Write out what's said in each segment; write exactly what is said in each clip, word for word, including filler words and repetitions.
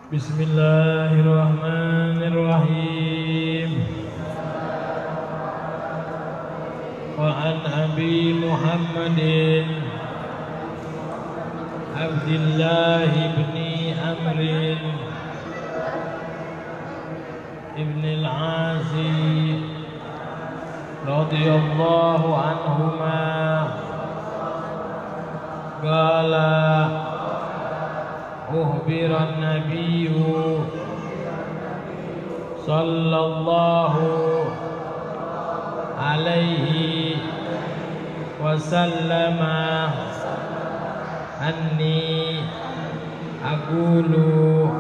Bismillahirrahmanirrahim. Wa an Abi Muhammadin Abdullah ibn Amrin ibn al-Asi radhiyallahu anhuma qala ukhbira an-nabiy sallallahu alaihi wasallama anni aqulu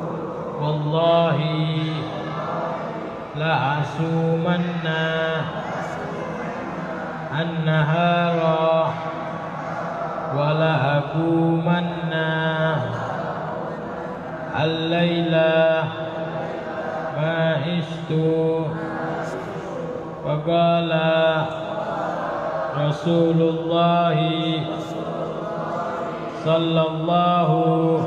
wallahi la asumanna an-nahara wa la akumanna al-laila ma istu wa qala Rasulullah sallallahu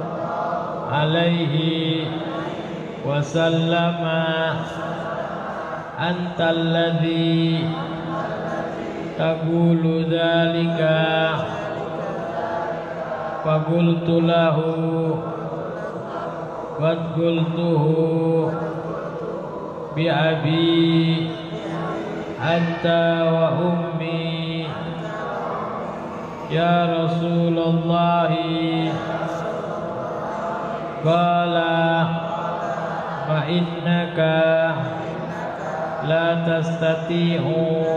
alaihi wasallama anta alladhi taqulu dhalika fa qultu lahu wa qultuhu bi abi anta wa ummi ya Rasulullah qala fa innaka la tastati'u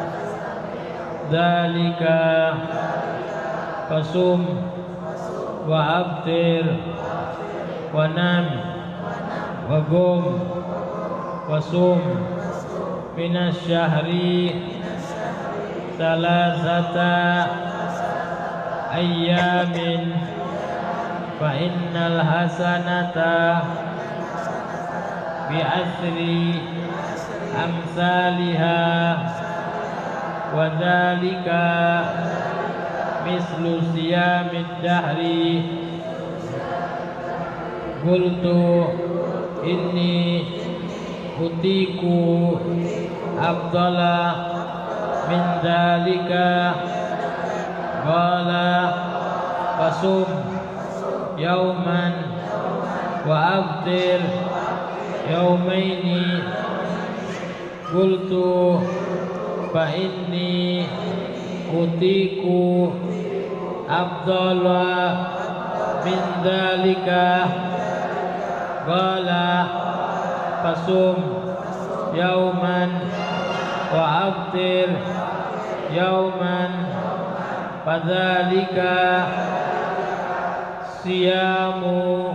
dhalika fasum wa abtir wa nam wa gum wa sum minas syahri salasata ayyamin fa innal hasanata bi asri amsalha wa dhalika mislu siyamid dahri qultu inni utiku afdala min dhalika qala fasum yauman wa aftir yaumaini qultu fa inni utiku afdala min dhalika qala fasum yauman wa aftir yauman fadzalika siyamu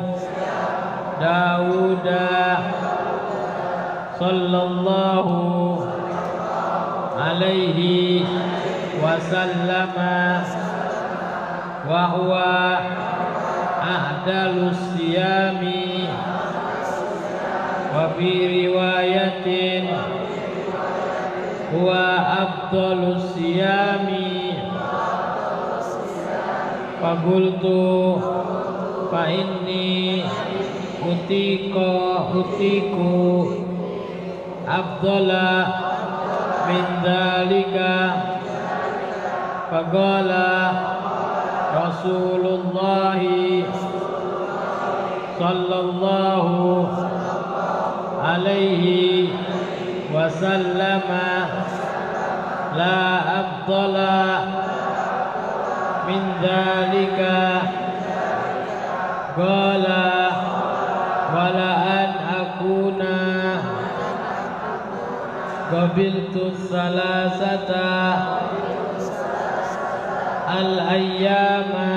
Dawuda sallallahu alaihi wasallama wa huwa ahdalus siyami wa fi riwayatin huwa afdalus siyami fa qultu fa inni utiku utiku afdala min dhalika fa qala Rasulullah sallallahu alaihi wasallama la afdala min dhalika qala wala an akuna qabiltu salasata al ayyama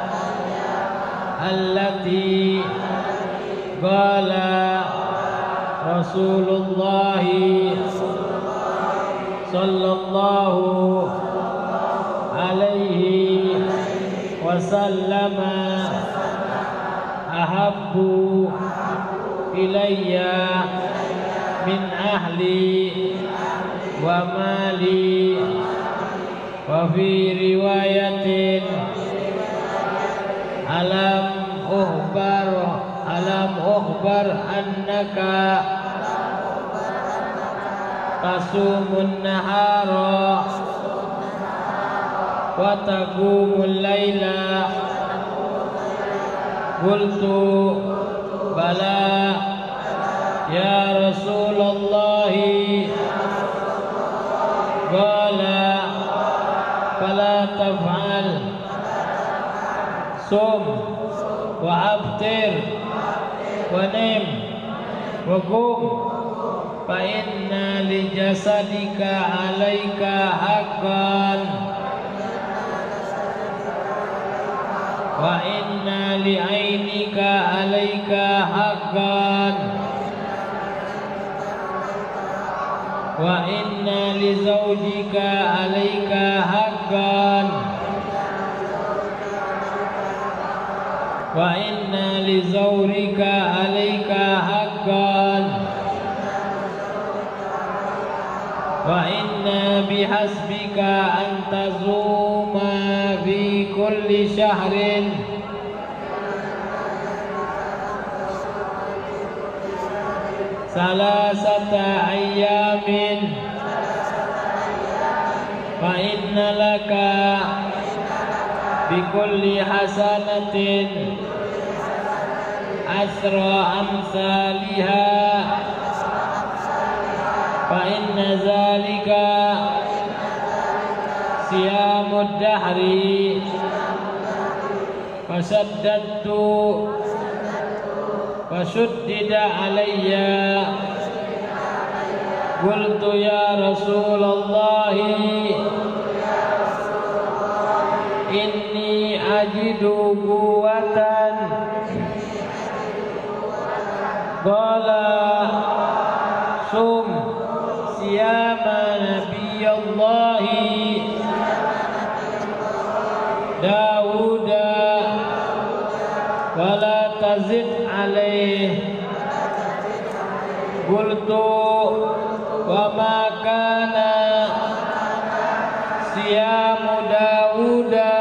allati qala Rasulullah sallallahu alaihi wasallama ahabbu ilayya min ahli wa mali wa fi riwayatin alam uhbar alam ukhbar annaka tasumun nahara wa taqumul laila. Qultu bala ya Rasulullah. Qala fala taf'al sum wa abtir wa nim wa qum fa inna li jasadika alaika haqqan wa inna li ainika alaika haqqan wa inna li zawjika alaika haqqan wa inna li zawrika alaika haqqan wa inna bihasbika an tazuma fi kulli syahrin salasata ayyamin fa inna laka bi kulli hasanatin asra amsalha fa inna zalika siyamud dahri fasaddadtu fashuddida alayya. Qultu ya Rasulullah inni ajidu quwwatan. Qala sum siyama nabiyallah Dawuda wala tazid alaih. Qultu wa ma kana siyamu Dawuda.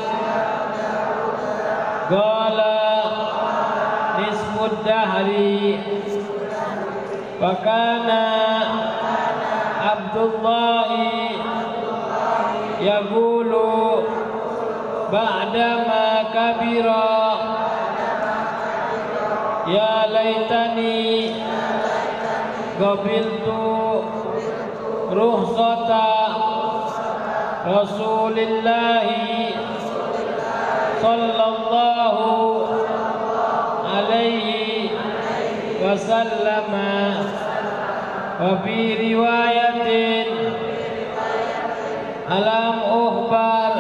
Qala nisfud dahri wa kana Abdullah yaqulu ba'dama kabira ya laitani qabiltu ruhsata Rasulillahi sallallahu alaihi wasallama wa fi riwayatin alam ukhbar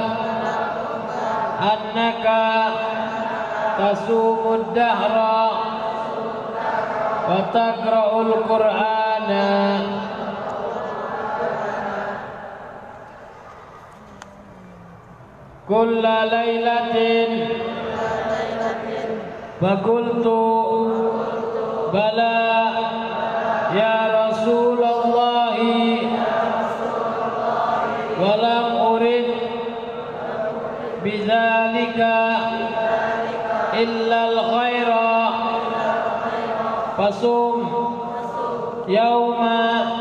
annaka tasumud dahra wa taqra'ul qur'ana. Kulla laylatin wa qultu bala ya Rasulullah wa lam urid bidzalika illa al-khaira fasum yauma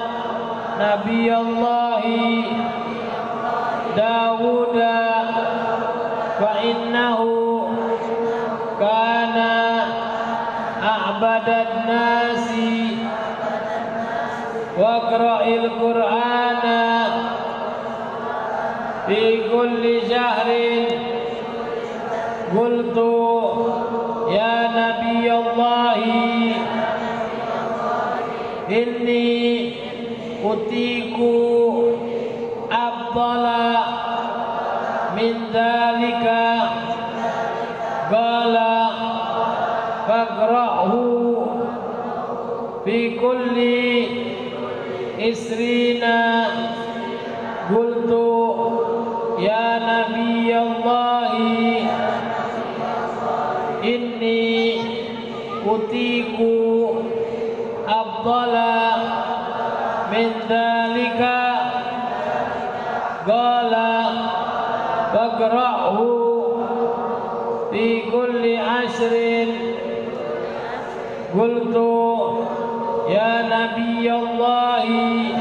nabiyallahi Dawuda fa innahu kana a'badan nasi wa qra'il qur'ana fi kulli syahrin. Qultu ya nabiyallahi inni utiku afdala min dzalika. Qala faqra'hu fi kulli isrina. Qultu ya nabiyallahi inni utiku afdala min dzalika. Qala faqra'hu fi kulli ashrin Qultu ya Nabiyallahi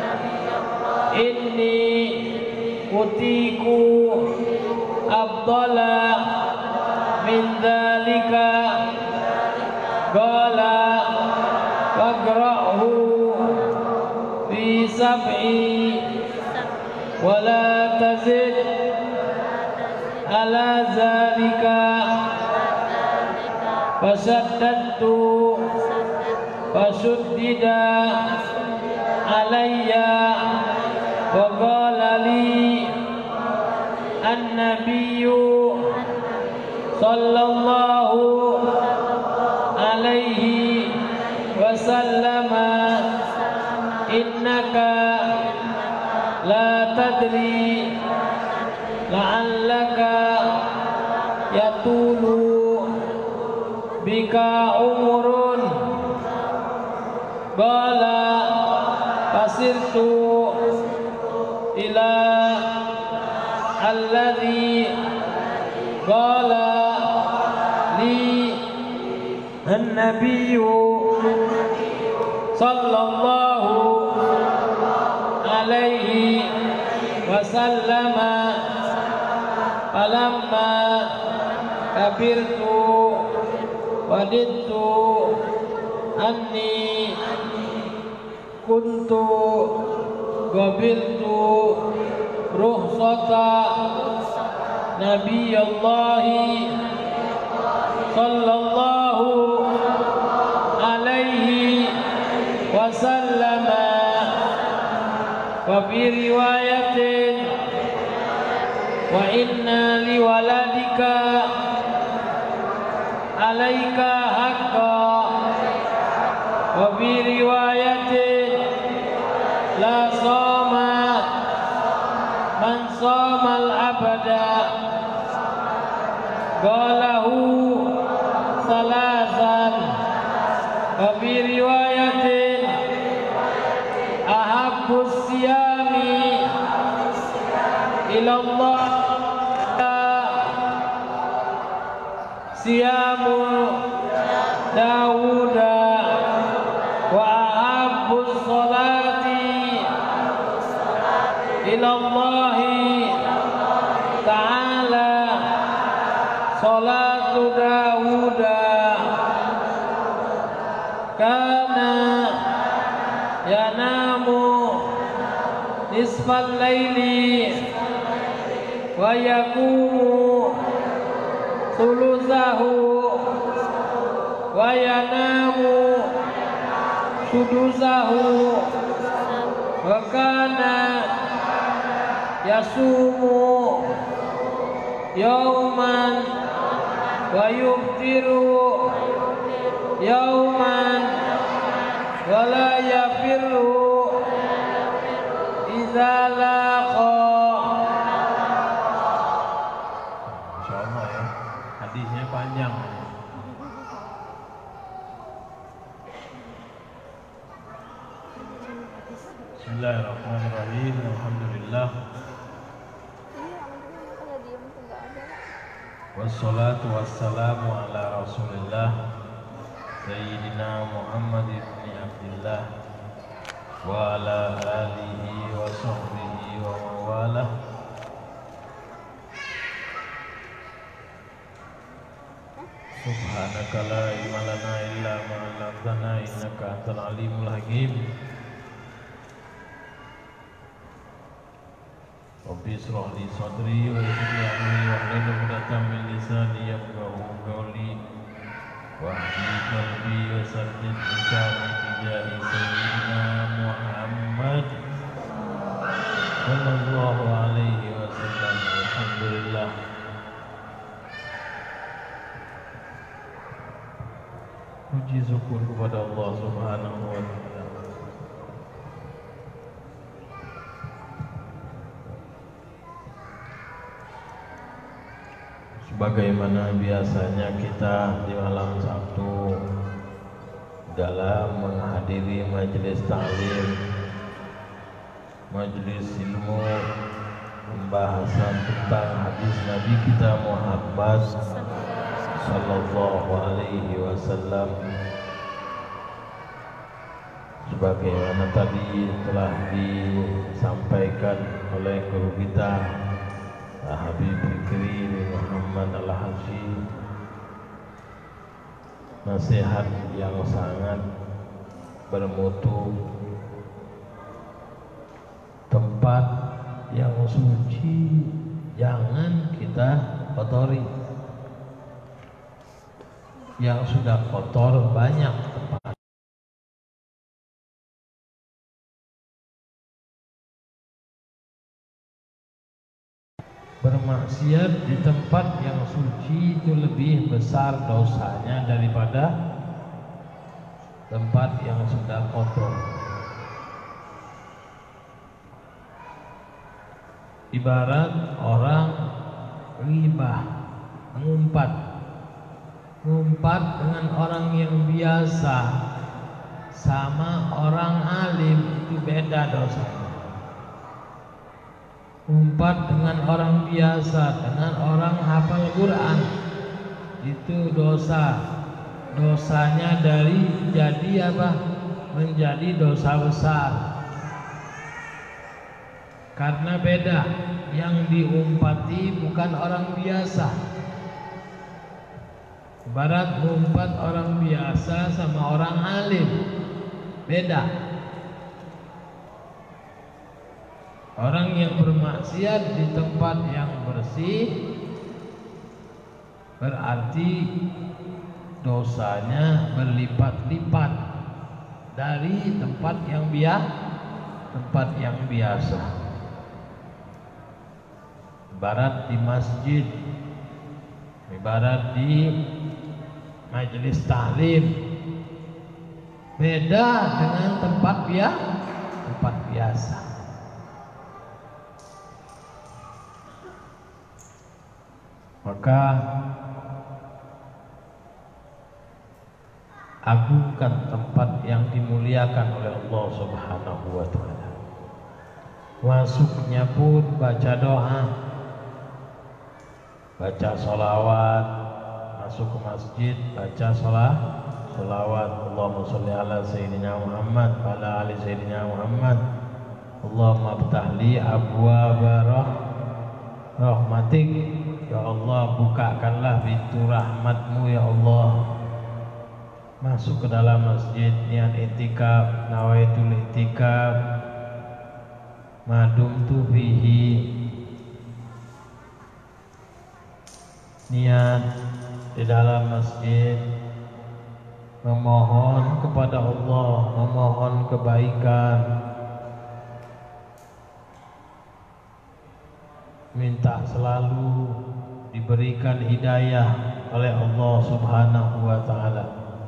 inni utiku afdala min dzalika. Qala faqra'hu fi sab'i wa la tazid ala dzalika. Fasaddadtu fasuddida alayya wa qala li an-nabiyyu sallallahu alaihi wasallama innaka la tadri la'allaka yatulu bika umurun. Qala fasirtu ila alladhi qala li an-nabiyyu sallallahu alaihi wasallama. Falamma kabirtu wadidtu anni kuntu qabiltu ruhsata Nabiyallahi sallallahu alaihi wasallama. Wa fi riwayatin wa inna liwaladika alaika haqqa. Wa fi riwayatin la sama man sama al-abada. Qalahu salasan. Wa fi riwayatin ahabbus siyami ila Allah siyamu Dawuda wa ahabbus salati ila Allah ta'ala salatu Dawuda. Kana yanamu nisfal laili wa yaqumu thuluthahu wa yanamu sudusahu wa kana yasumu yauman wa yuftiru yauman wa la yafirru idza laqa. Insyaallah ya, hadisnya panjang. Bismillahirrahmanirrahim. Alhamdulillah. Wassalatu wassalamu ala Rasulillah Sayyidina Muhammad ibn Abdillah wa ala alihi wa sahbihi wa mawalah. Subhanaka la ilma lana illa ma 'allamtana innaka antal alimul hakim. Rabbi ishrah li sadri wa yassir li amri wahlul 'uqdatam min lisani yafqahu qawli wahdi qalbi wa saddid lisani bijahi sayyidina Muhammad sallallahu alaihi wasallam. Alhamdulillah. Puji syukur kepada Allah Subhanahu wa ta'ala. Sebagaimana biasanya kita di malam Sabtu dalam menghadiri majelis ta'lim, majelis ilmu, pembahasan tentang hadis Nabi kita Muhammad sallallahu alaihi wasallam, sebagaimana tadi telah disampaikan oleh guru kita Habib Fikri bin Muhammad Al-Haji, nasihat yang sangat bermutu. Tempat yang suci jangan kita kotori. Yang sudah kotor banyak tempat. Bermaksiat di tempat yang suci itu lebih besar dosanya daripada tempat yang sudah kotor. Ibarat orang ghibah, mengumpat, mengumpat dengan orang yang biasa sama orang alim itu beda dosanya. Umpat dengan orang biasa, dengan orang hafal Quran itu dosa. Dosanya dari jadi apa? Menjadi dosa besar. Karena beda, yang diumpati bukan orang biasa. Ibarat ngumpat orang biasa sama orang alim, beda. Orang yang bermaksiat di tempat yang bersih berarti dosanya berlipat-lipat dari tempat yang biasa, tempat yang biasa. Ibarat di masjid, ibarat di majelis taklim, beda dengan tempat biasa, tempat biasa. Maka agungkan tempat yang dimuliakan oleh Allah Subhanahu wa taala. Masuknya pun baca doa, baca sholawat, masuk ke masjid baca sholat, sholawat. Allahumma sholli ala sayyidina Muhammad wa ala ali sayyidina Muhammad. Allahumma ftahli abwaaba rahmatik. Ya Allah, bukakanlah pintu rahmatmu ya Allah. Masuk ke dalam masjid, niat itikaf, nawaitul itikaf, madumtu fihi, niat di dalam masjid memohon kepada Allah, memohon kebaikan, minta selalu diberikan hidayah oleh Allah Subhanahu wa taala.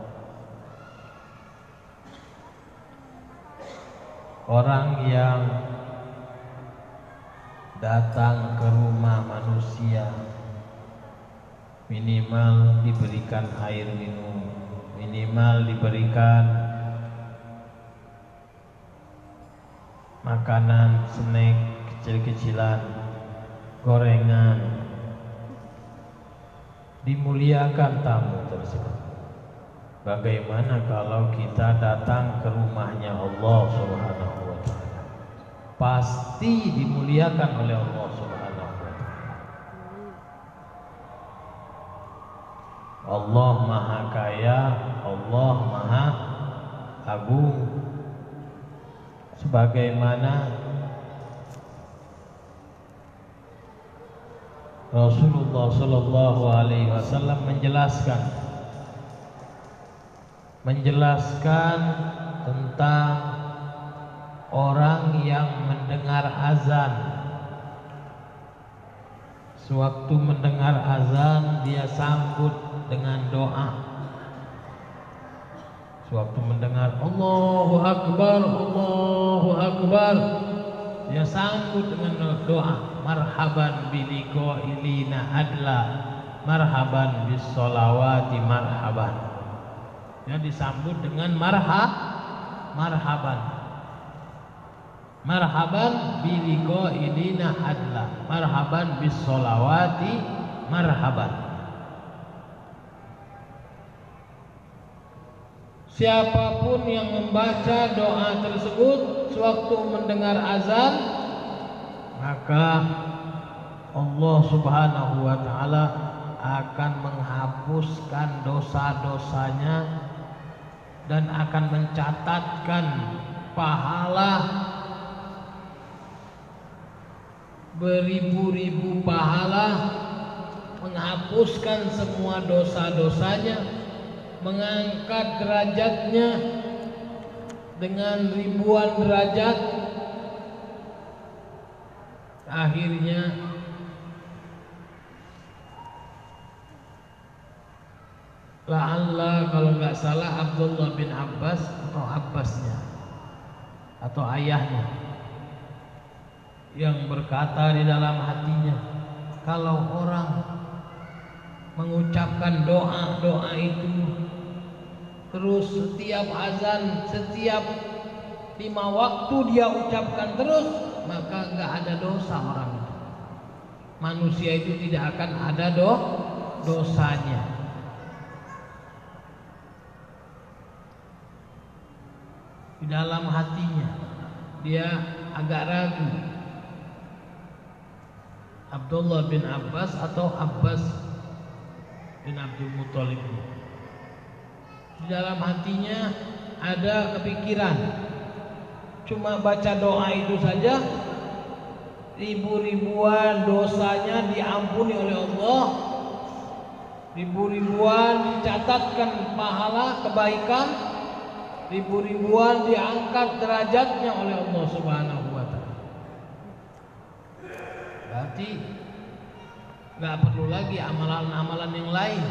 Orang yang datang ke rumah manusia minimal diberikan air minum, minimal diberikan makanan, snack kecil-kecilan, gorengan, dimuliakan tamu tersebut. Bagaimana kalau kita datang ke rumahnya Allah Subhanahu wa taala? Pasti dimuliakan oleh Allah Subhanahu wa taala. Allah Maha Kaya, Allah Maha Agung. Sebagaimana Rasulullah Shallallahu Alaihi Wasallam menjelaskan menjelaskan tentang orang yang mendengar azan. Sewaktu mendengar azan dia sambut dengan doa. Sewaktu mendengar Allahu Akbar, Allahu Akbar, dia sambut dengan doa. Marhaban biliqa'ilina adla, marhaban bis sholawati marhaban. Ya, disambut dengan marha, marhaban, marhaban biliqa'ilina adla, marhaban bis sholawati marhaban. siapapun yang membaca doa tersebut sewaktu mendengar azan, maka Allah Subhanahu wa taala akan menghapuskan dosa-dosanya dan akan mencatatkan pahala beribu-ribu pahala, menghapuskan semua dosa-dosanya, mengangkat derajatnya dengan ribuan derajat. Akhirnya la'alla kalau nggak salah Abdullah bin Abbas atau Abbasnya atau ayahnya yang berkata di dalam hatinya, kalau orang mengucapkan doa-doa itu terus setiap azan, setiap lima waktu dia ucapkan terus, maka nggak ada dosa orang itu. Manusia itu tidak akan ada do dosanya. Di dalam hatinya dia agak ragu, Abdullah bin Abbas atau Abbas bin Abdul Muthalib. Di dalam hatinya ada kepikiran, cuma baca doa itu saja ribu-ribuan dosanya diampuni oleh Allah, ribu-ribuan dicatatkan pahala kebaikan, ribu-ribuan diangkat derajatnya oleh Allah Subhanahu wa taala. Berarti nggak perlu lagi amalan-amalan yang lain.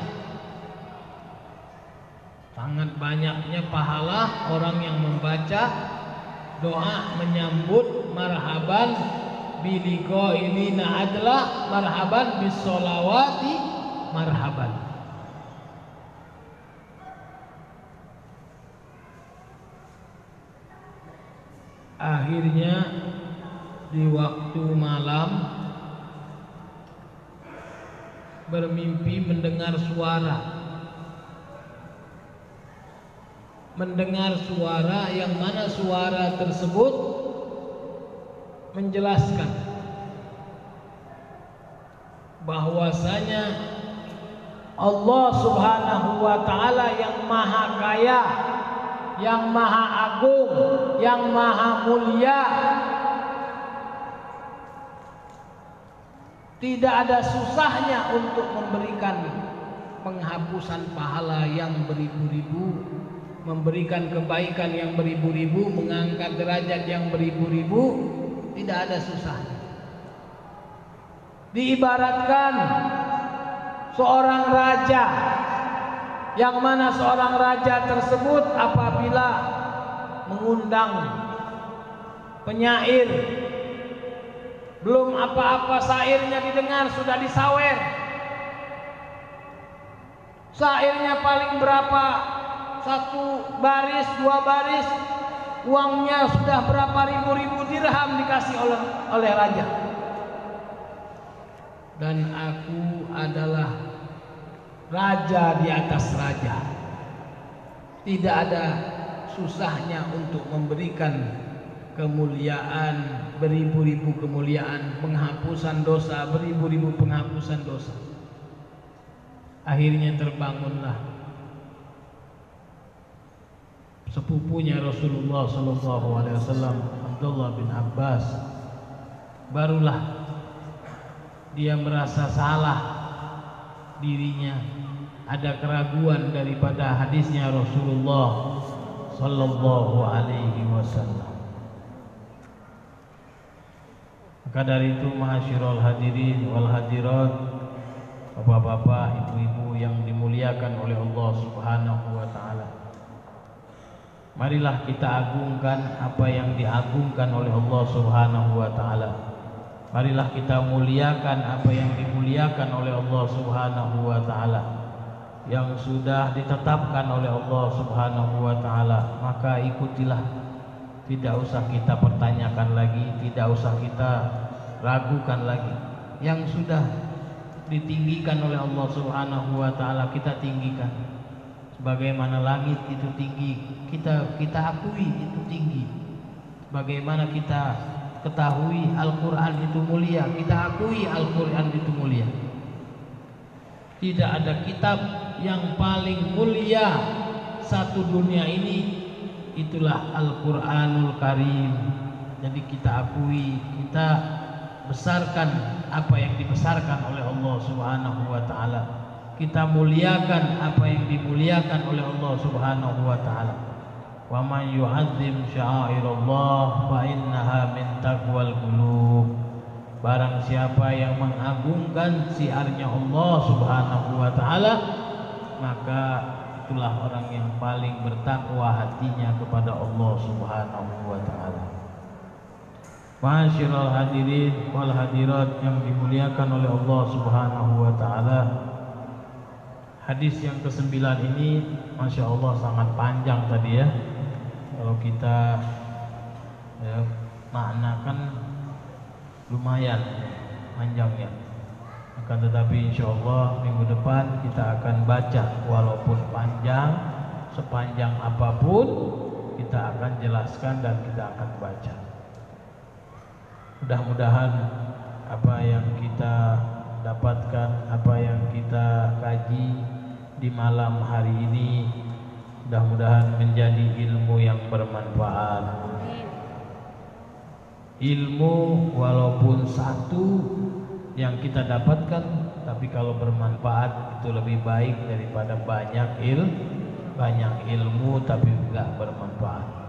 Sangat banyaknya pahala orang yang membaca doa menyambut marhaban biliqa ilina adalah marhaban bisolawati marhaban. Akhirnya di waktu malam bermimpi mendengar suara, mendengar suara yang mana suara tersebut menjelaskan bahwasanya Allah Subhanahu wa taala yang maha kaya, yang maha agung, yang maha mulia, tidak ada susahnya untuk memberikan penghapusan pahala yang beribu-ribu, memberikan kebaikan yang beribu-ribu, mengangkat derajat yang beribu-ribu, tidak ada susahnya. Diibaratkan seorang raja, yang mana seorang raja tersebut apabila mengundang penyair, belum apa-apa syairnya didengar sudah disawer. Syairnya paling berapa? Satu baris, dua baris, uangnya sudah berapa ribu-ribu dirham dikasih oleh oleh raja. Dan aku adalah raja di atas raja. Tidak ada susahnya untuk memberikan kemuliaan, beribu-ribu kemuliaan, penghapusan dosa, beribu-ribu penghapusan dosa. Akhirnya terbangunlah sepupunya Rasulullah Sallallahu Alaihi Wasallam, Abdullah bin Abbas. Barulah dia merasa salah dirinya, ada keraguan daripada hadisnya Rasulullah Sallallahu Alaihi Wasallam. Maka dari itu, ma'asyiral hadirin wal hadirat, bapak-bapak, ibu-ibu yang dimuliakan oleh Allah Subhanahu wa taala, marilah kita agungkan apa yang diagungkan oleh Allah Subhanahu wa taala. Marilah kita muliakan apa yang dimuliakan oleh Allah Subhanahu wa taala, yang sudah ditetapkan oleh Allah Subhanahu wa taala. Maka ikutilah, tidak usah kita pertanyakan lagi, tidak usah kita ragukan lagi. Yang sudah ditinggikan oleh Allah Subhanahu wa taala kita tinggikan. Bagaimana langit itu tinggi, kita kita akui itu tinggi. Bagaimana kita ketahui Al-Quran itu mulia, kita akui Al-Quran itu mulia. Tidak ada kitab yang paling mulia satu dunia ini, itulah Al-Quranul Karim. Jadi kita akui, kita besarkan apa yang dibesarkan oleh Allah Subhanahu wa taala. Kita muliakan apa yang dimuliakan oleh Allah Subhanahu wa taala. Wa man yu'azzim sya'airallah fa innaha min taqwal qulub. Barang siapa yang mengagungkan syiarnya Allah Subhanahu wa taala, maka itulah orang yang paling bertakwa hatinya kepada Allah Subhanahu wa taala. Ma'asyiral hadirin wal hadirat yang dimuliakan oleh Allah Subhanahu wa taala. Hadis yang kesembilan ini Masya Allah sangat panjang tadi ya. Kalau kita ya, maknakan lumayan panjangnya. Akan tetapi insya Allah minggu depan kita akan baca, walaupun panjang, sepanjang apapun kita akan jelaskan dan kita akan baca. Mudah-mudahan apa yang kita dapatkan, apa yang kita kaji di malam hari ini, mudah-mudahan menjadi ilmu yang bermanfaat. Ilmu walaupun satu yang kita dapatkan, tapi kalau bermanfaat itu lebih baik daripada banyak il banyak ilmu tapi enggak bermanfaat.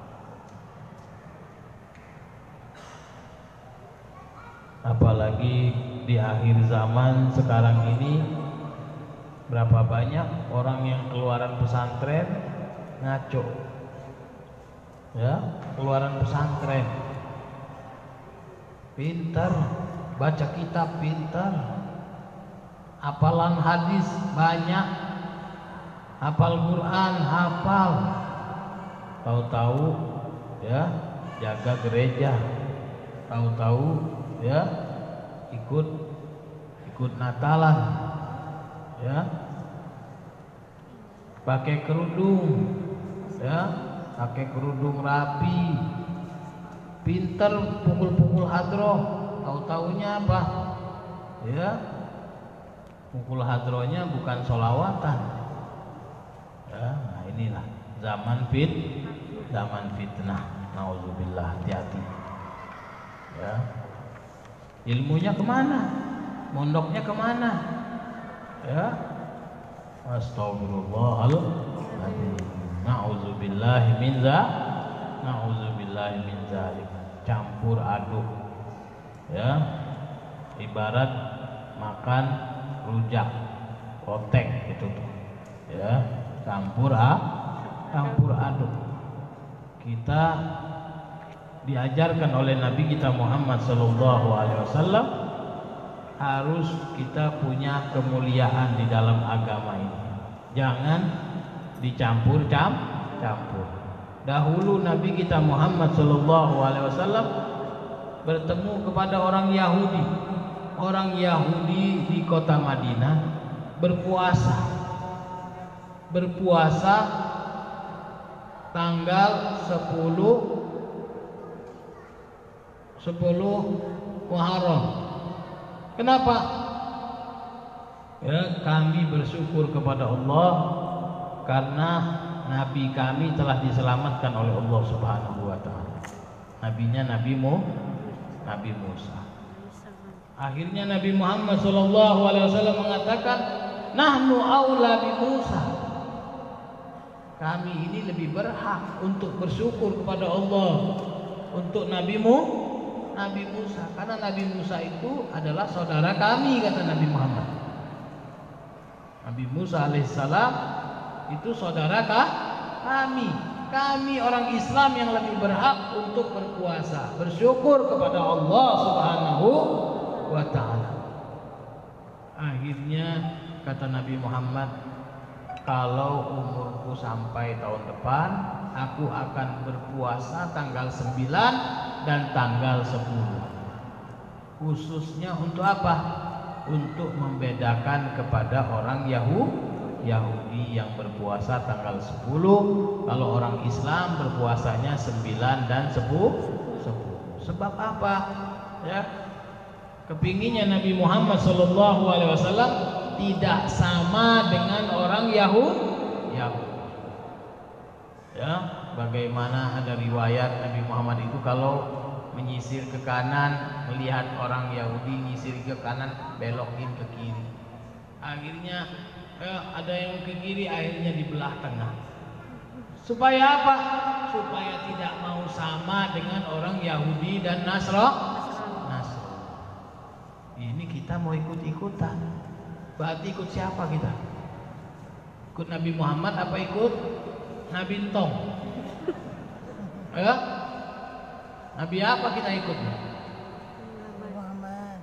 Apalagi di akhir zaman sekarang ini, berapa banyak orang yang keluaran pesantren ngaco, ya, keluaran pesantren pintar, baca kitab pintar, hafalan hadis banyak, hafal Quran hafal, tahu-tahu ya jaga gereja, tahu-tahu ya ikut ikut Natalan, ya pakai kerudung, ya pakai kerudung rapi, pinter pukul-pukul hadroh, tahu-taunya apa ya, pukul hadrohnya bukan sholawatan ya. Nah inilah zaman fit zaman fitnah, nauzubillah, hati-hati ya. Ilmunya kemana? Mondoknya kemana? Ya, astagfirullahaladzim. Nauzubillahi min za, nauzubillahi min zalik. Campur aduk, ya. Ibarat makan rujak, otek gitu tuh, ya. Campur a, campur aduk. Kita diajarkan oleh Nabi kita Muhammad sallallahu alaihi wasallam harus kita punya kemuliaan di dalam agama ini. Jangan dicampur cam campur. Dahulu Nabi kita Muhammad sallallahu alaihi wasallam bertemu kepada orang Yahudi. Orang Yahudi di kota Madinah berpuasa. Berpuasa tanggal sepuluh Muharram. Kenapa? Ya, kami bersyukur kepada Allah karena Nabi kami telah diselamatkan oleh Allah Subhanahu wa taala. Nabinya Nabi Mu, Nabi Musa. Akhirnya Nabi Muhammad sallallahu alaihi wasallam mengatakan, "Nahnu aula bi Musa." Kami ini lebih berhak untuk bersyukur kepada Allah untuk Nabi Mu Nabi Musa, karena Nabi Musa itu adalah saudara kami, kata Nabi Muhammad. Nabi Musa alaihissalam itu saudara kami. Kami orang Islam yang lebih berhak untuk berpuasa, bersyukur kepada Allah Subhanahu wa taala. Akhirnya kata Nabi Muhammad, kalau umurku sampai tahun depan, aku akan berpuasa tanggal sembilan dan tanggal sepuluh. Khususnya untuk apa? Untuk membedakan kepada orang Yahudi, Yahudi yang berpuasa tanggal sepuluh, kalau orang Islam berpuasanya sembilan dan sepuluh. Sebab apa? Ya, kepinginnya Nabi Muhammad Shallallahu Alaihi Wasallam tidak sama dengan orang Yahudi. Yahudi. Ya, bagaimana ada riwayat Nabi Muhammad itu kalau menyisir ke kanan, melihat orang Yahudi nyisir ke kanan, belokin ke kiri. Akhirnya eh, ada yang ke kiri, akhirnya dibelah tengah. Supaya apa? Supaya tidak mau sama dengan orang Yahudi dan Nasrani. Ini kita mau ikut-ikutan. Berarti ikut siapa kita? Ikut Nabi Muhammad apa ikut Nabi Entong? Ya? Nabi apa kita ikut? Nabi Muhammad.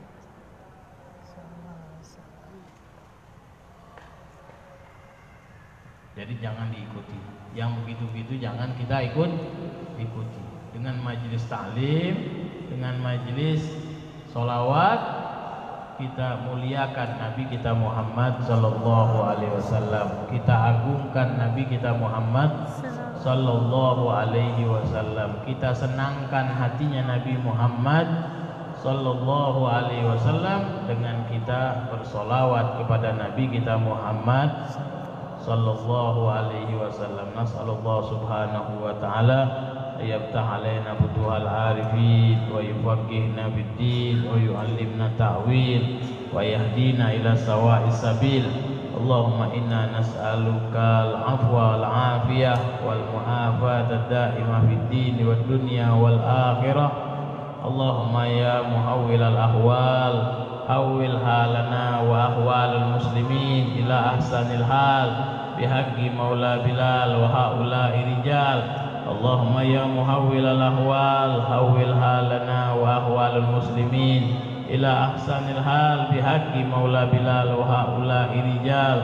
Jadi jangan diikuti. Yang begitu-begitu jangan kita ikut ikuti. Dengan majelis ta'lim, dengan majelis sholawat, kita muliakan Nabi kita Muhammad Sallallahu Alaihi Wasallam. Kita agungkan Nabi kita Muhammad Sallallahu Alaihi Wasallam. Kita senangkan hatinya Nabi Muhammad Sallallahu Alaihi Wasallam dengan kita bersolawat kepada Nabi kita Muhammad Sallallahu Alaihi Wasallam. Nas'alullah Subhanahu Wa Taala yaftah alaina futuhal arifin wa yufaqihna bid-din wa yu'allimna ta'wil wa yahdina ila sawa'is sabil. Allahumma inna nas'aluka al-afwa wal afiyah wal mu'afata ad-da'imah fid-din wad dunya wal akhirah. Allahumma ya muhawwil al-ahwal hawwil halana wa ahwalal muslimin ila ahsanil hal bihaqqi maula Bilal wa haula'i rijal. Allahumma ya muhawwil al-ahwal hawwil halana wa ahwalul muslimin ila ahsanil hal bihaqqi maula Bilal wa haula'i rijal.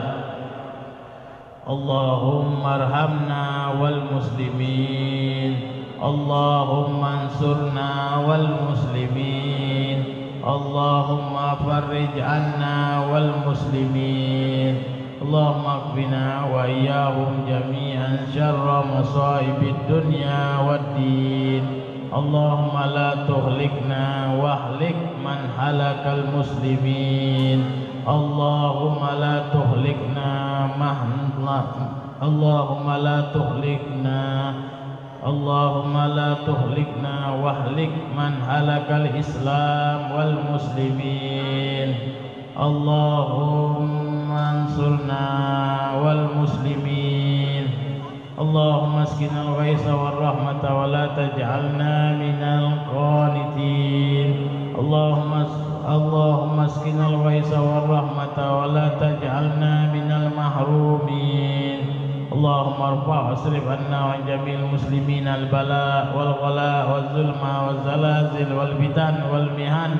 Allahumma arhamna wal muslimin, Allahumma ansurna wal muslimin, Allahumma farrij anna wal muslimin. Allahumma qina wa iyyahum jami'an syarra masaibid dunya waddin. Allahumma la tuhlikna wahlik man halakal muslimin. Allahumma la tuhlikna mahla Allahumma la tuhlikna Allahumma la tuhlikna wahlik man halakal Islam wal muslimin. Allahumma ansurna wal muslimin. Allahumma asqina al-ghaitha war rahmata wa la taj'alna minal qanitin. Allahumma Allahumma asqina al-ghaitha war rahmata wa la taj'alna minal mahrumin. Allahumma arfa' wasrif anna wa jamil muslimin al-bala wal ghala wal zulma wal zalazil wal fitan wal mihan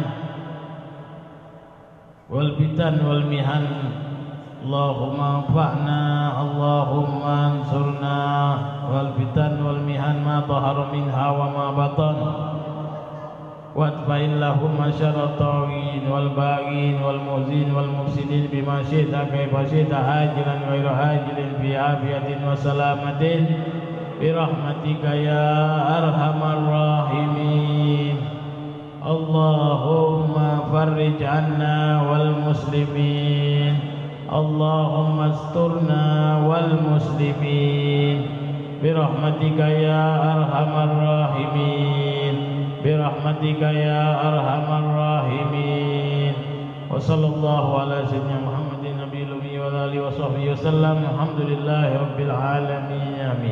wal fitan wal mihan. Allahumma anfa'na Allahumma ansurna wal fitan wal mihan ma dhahara minha wa ma batan wadfa'il lahum masyarra tawin wal baghin wal muzin wal mufsidin bima syi'ta kaifa syi'ta ajilan ghairu ajilin fi afiyatin wa salamatin bi rahmatika ya arhamar rahimin. Allahumma farrij anna wal muslimin, Allahumma asturna wal muslimin bi rahmatika ya arhamar rahimin, bi rahmatika ya arhamar rahimin. Wa sallallahu ala sayyidina Muhammadin nabiyil ummi wa alihi wa sahbihi wasallam. Alhamdulillahi rabbil alamin. Amin.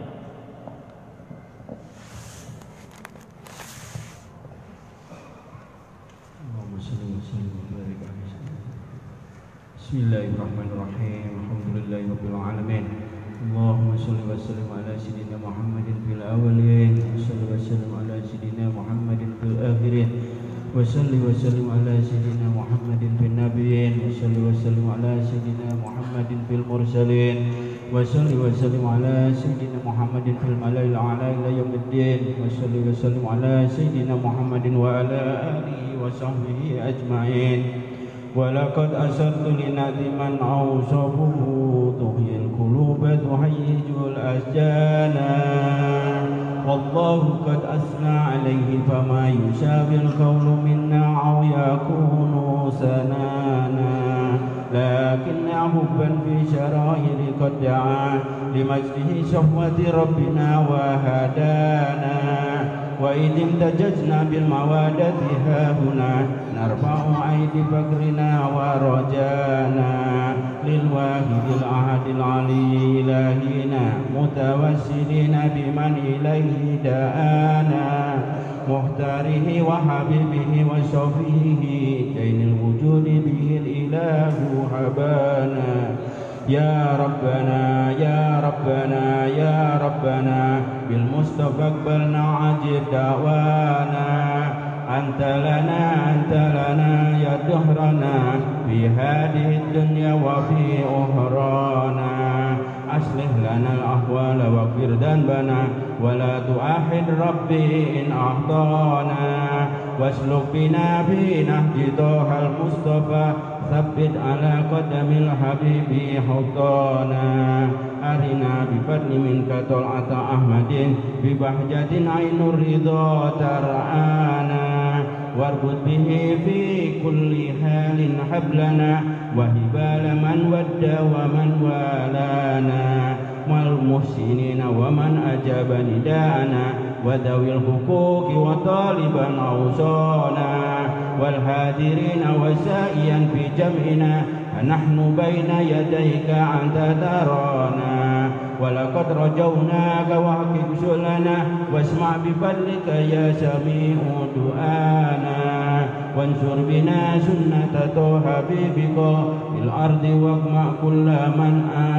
Bismillahirrahmanirrahim. Alhamdulillahi rabbil alamin. Allahumma shalli wa sallim ala sayyidina Muhammadin fil awwalin wa shalli wa sallim ala sayyidina Muhammadin fil akhirin wa shalli wa sallim ala sayyidina Muhammadin fil nabiyyin wa shalli wa sallim ala sayyidina Muhammadin fil mursalin wa shalli wa sallim ala sayyidina Muhammadin fil mala'il a'la ila yaumiddin wa shalli wa sallim ala sayyidina Muhammadin wa ala alihi wa sahbihi ajma'in. ولقد أسرت لنادي من أوصفه تحيي القلوب تهيج الأشجان والله قد أثنى عليه فما يشابه القول منا أو يكون سنانا لكن حبا في شرائر قد دعا لمجده شهوة ربنا وهدانا وإذ امتججنا بالمودة هاهنا نرفع أيدي فقرنا ورجانا للواحد الأحد العلي إلهنا متوسلين بمن إليه دعانا مختاره وحبيبه وشفيه دين الوجود به الإله حبانا يا ربنا يا ربنا يا ربنا بالمصطفى اقبلنا عجب دعوانا أنت لنا أنت لنا يا دهرنا في هذه الدنيا وفي أخرانا أصلح لنا الأحوال واغفر ذنبنا ولا تؤاخذ ربي إن أخطأنا واسلك بنا في نهج طه المصطفى ثبت على قدم الحبيب حطانا أرنا بفضل منك طلعة أحمد ببهجة عين الرضا ترعانا واربط به في كل حال حبلنا وهبال من ود ومن والانا والمحسنين ومن أجاب نداءنا وذوي الحقوق وطالبا أوصانا والهادرين وسائيا في جمعنا فنحن بين يديك أنت ترانا ولقد رجوناك واحقق سؤلنا واسمع بفضلك يا سميع دعانا وانشر بنا سنة طه حبيبك في الأرض واقمع كل من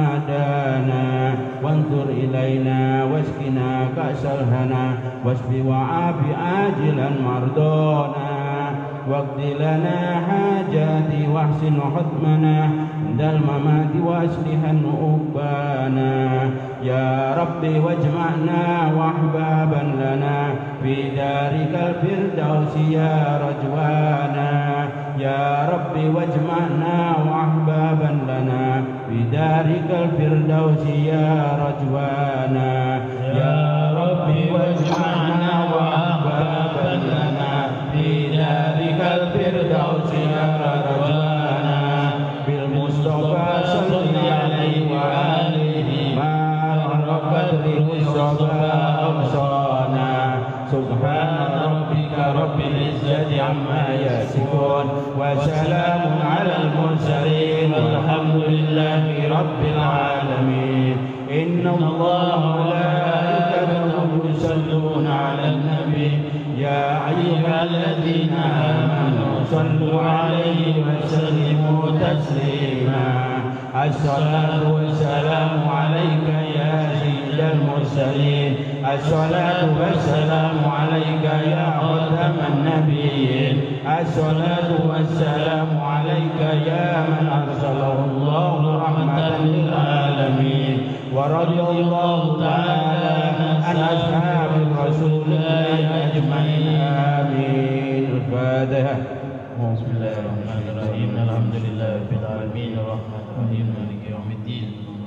آدانا وانظر إلينا واسقنا كأس الهنا واشف وعاف عاجلا مرضانا واقض لنا حاجاتي واحسن حكمنا عند الممات واصلح عقبانا يا ربي واجمعنا واحبابا لنا في دارك الفردوس يا رجوانا يا ربي واجمعنا واحبابا لنا في دارك الفردوس يا رجوانا يا ربي واجمعنا واحبابا لنا في دارك الفردوس يا رجوانا بالمصطفى صل عليه وآله ما رقت المصطفى أبصانا سبحان ربك رب العزة عما يصفون وسلام على المرسلين والحمد لله رب العالمين إن الله وملائكته يصلون على النبي يا أيها الذين آمنوا صلوا عليه وسلموا تسليما الصلاة والسلام عليك يا سيد المرسلين الصلاة والسلام عليك يا خاتم النبيين الصلاة والسلام عليك يا من أرسله الله رحمة للعالمين ورضي الله تعالى عن أصحاب رسول الله أجمعين آمين الفاتحة بسم الله الرحمن الرحيم الحمد لله رب العالمين الرحمن الرحيم مالك يوم الدين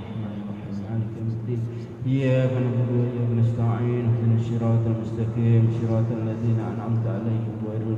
إياك نعبد وإياك نستعين اهدنا الصراط المستقيم صراط الذين أنعمت عليهم غير